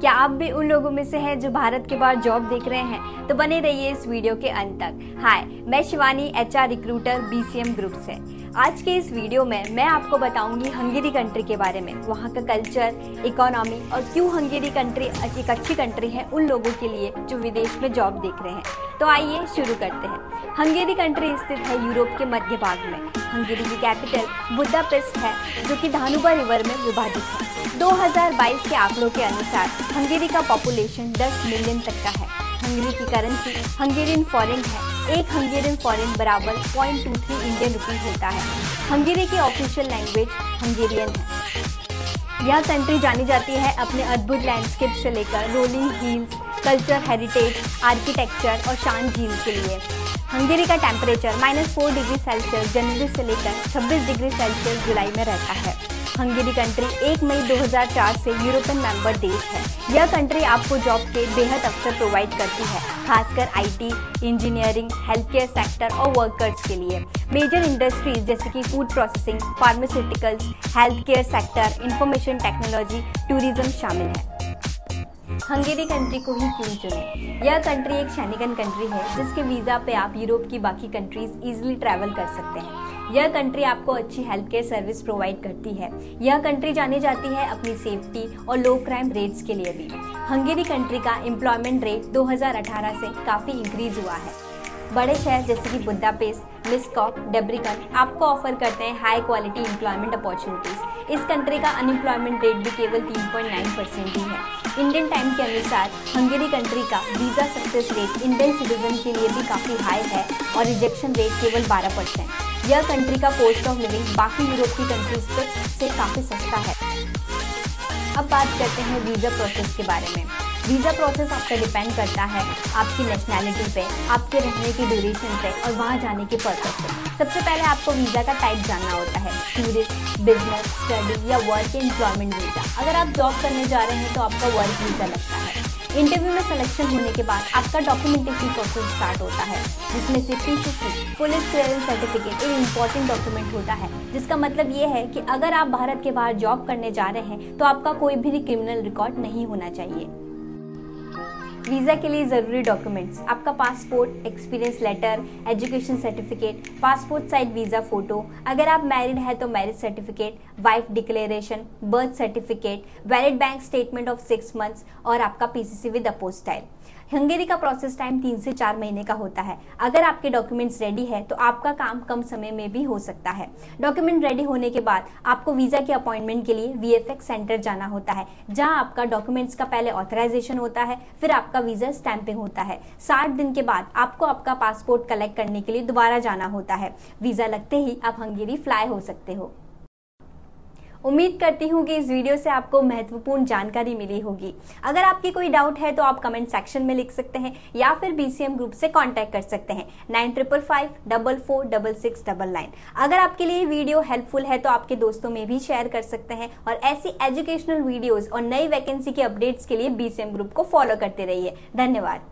क्या आप भी उन लोगों में से हैं जो भारत के बाहर जॉब देख रहे हैं? तो बने रहिए इस वीडियो के अंत तक। हाय, मैं Shivani, HR recruiter BCM group से। आज के इस वीडियो में मैं आपको बताऊंगी हंगेरी कंट्री के बारे में, वहाँ का कल्चर, इकोनॉमी और क्यों हंगेरी कंट्री एक अच्छी कंट्री है उन लोगों के लिए जो विदेश में जॉब देख रहे हैं। तो आइए शुरू करते हैं। हंगेरी कंट्री स्थित है यूरोप के मध्य भाग में। हंगेरी की कैपिटल बुडापेस्ट है, जो कि दानुबा रिवर में विभाजित है। 2022 के आंकड़ों के अनुसार हंगेरी का पॉपुलेशन 10 मिलियन तक का है। हंगेरी की करेंसी हंगेरियन फॉरेन है। एक हंगेरियन फॉरेन बराबर 0.23 इंडियन रुपीस होता है। हंगेरी की ऑफिशियल लैंग्वेज हंगेरियन है। यह कंट्री जानी जाती है अपने अद्भुत लैंडस्केप से लेकर rolling hills, culture heritage, architecture और शांत झील के लिए। हंगेरी का टेम्परेचर -4 डिग्री सेल्सियस जनवरी से लेकर 26 डिग्री सेल्सियस जुलाई में रहता है। हंगेरी कंट्री 1 मई 2004 से यूरोपियन मेंबर देश है। यह कंट्री आपको जॉब के बेहद अवसर प्रोवाइड करती है, खासकर IT, engineering, health care sector और वर्कर्स के लिए। मेजर इंडस्ट्रीज जैसे कि food processing, pharmaceuticals, health care sector, information technology, tourism शामिल है। हंगेरी कंट्री को ही क्यों चुने? यह कंट्री एक शेंगेन कंट्री है, जिसके वीजा पे आप यूरोप की बाकी कंट्रीज इजीली ट्रैवल कर सकते हैं। यह कंट्री आपको अच्छी हेल्थ केयर सर्विस प्रोवाइड करती है। यह कंट्री जानी जाती है अपनी सेफ्टी और लो क्राइम रेट्स के लिए भी। हंगेरी कंट्री का एम्प्लॉयमेंट रेट 2018 से काफ़ी इंक्रीज हुआ है। बड़े शहर जैसे कि बुडापेस्ट, मिस्कॉक, डेब्रिकन आपको ऑफर करते हैं हाई क्वालिटी एम्प्लॉयमेंट अपॉर्चुनिटीज। इस कंट्री का अनएम्प्लॉयमेंट रेट भी केवल 3.9% ही है। इंडियन टाइम के अनुसार हंगेरी कंट्री का visa success rate Indian citizen के लिए भी काफ़ी हाई है और रिजेक्शन रेट केवल 12%। यह कंट्री का कॉस्ट ऑफ लिविंग बाकी यूरोप की कंट्रीज से काफ़ी सस्ता है। अब बात करते हैं वीज़ा प्रोसेस के बारे में। वीज़ा प्रोसेस आपका डिपेंड करता है आपकी नेशनैलिटी पे, आपके रहने की ड्यूरेशन पे और वहाँ जाने के पर्पस पे। सबसे पहले आपको वीज़ा का टाइप जानना होता है, टूरिस्ट, बिजनेस, स्टडी या वर्क एम्प्लॉयमेंट वीज़ा। अगर आप जॉब करने जा रहे हैं तो आपका वर्क वीज़ा लगता है। इंटरव्यू में सिलेक्शन होने के बाद आपका डॉक्यूमेंटेशन प्रोसेस स्टार्ट होता है, जिसमें से पीसीसी पुलिस क्लियरेंस सर्टिफिकेट एक इम्पॉर्टेंट डॉक्यूमेंट होता है, जिसका मतलब ये है कि अगर आप भारत के बाहर जॉब करने जा रहे हैं तो आपका कोई भी क्रिमिनल रिकॉर्ड नहीं होना चाहिए। वीज़ा के लिए ज़रूरी डॉक्यूमेंट्स: आपका passport, experience letter, education certificate, passport size visa photo, अगर आप मैरिड है तो marriage certificate, wife declaration, birth certificate, valid bank statement of 6 months और आपका पीसीसी विद अपोस्टाइल। हंगेरी का प्रोसेस टाइम 3 से 4 महीने का होता है। अगर आपके डॉक्यूमेंट्स रेडी है तो आपका काम कम समय में भी हो सकता है। डॉक्यूमेंट रेडी होने के बाद आपको वीज़ा के अपॉइंटमेंट के लिए वीएफएक्स सेंटर जाना होता है, जहां आपका डॉक्यूमेंट्स का पहले ऑथराइजेशन होता है, फिर आपका वीज़ा स्टैंपिंग होता है। 60 दिन के बाद आपको आपका पासपोर्ट कलेक्ट करने के लिए दोबारा जाना होता है। वीज़ा लगते ही आप हंगेरी फ्लाई हो सकते हो। उम्मीद करती हूँ कि इस वीडियो से आपको महत्वपूर्ण जानकारी मिली होगी। अगर आपकी कोई डाउट है तो आप कमेंट सेक्शन में लिख सकते हैं या फिर बीसीएम ग्रुप से कांटेक्ट कर सकते हैं 9555446699। अगर आपके लिए वीडियो हेल्पफुल है तो आपके दोस्तों में भी शेयर कर सकते हैं और ऐसी एजुकेशनल वीडियोस और नई वैकेंसी के अपडेट्स के लिए बीसीएम ग्रुप को फॉलो करते रहिए। धन्यवाद।